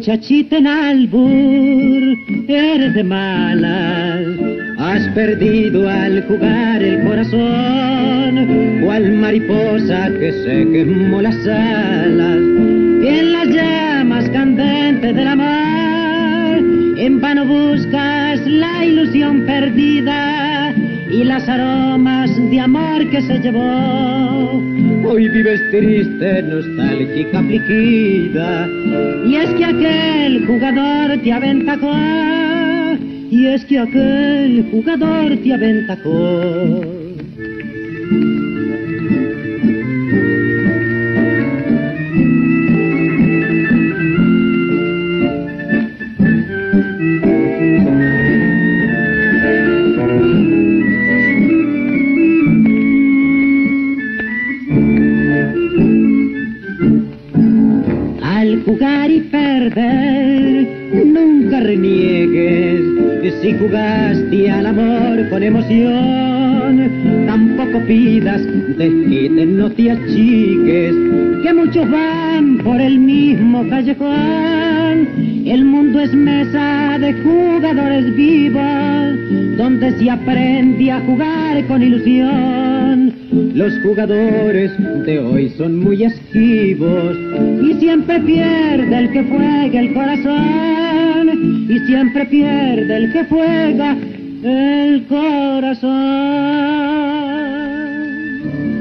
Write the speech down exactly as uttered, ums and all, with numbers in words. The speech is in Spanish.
muchachita en albur, eres de malas. Has perdido al jugar el corazón, cual mariposa que se quemó las alas. En las llamas candentes del amor, en vano buscas la ilusión perdida y las aromas de amor que se llevó. Hoy vives triste, nostálgica, afligida, y es que aquel jugador te aventajó, y es que aquel jugador te aventajó. Jugar y perder, nunca reniegues. Si jugaste al amor con emoción, tampoco pidas, desquite, no te achiques, que muchos van por el mismo callejón. El mundo es mesa de jugadores vivos, donde se aprende a jugar con ilusión. Los jugadores de hoy son muy esquivos y siempre pierde el que juega el corazón, y siempre pierde el que juega el corazón.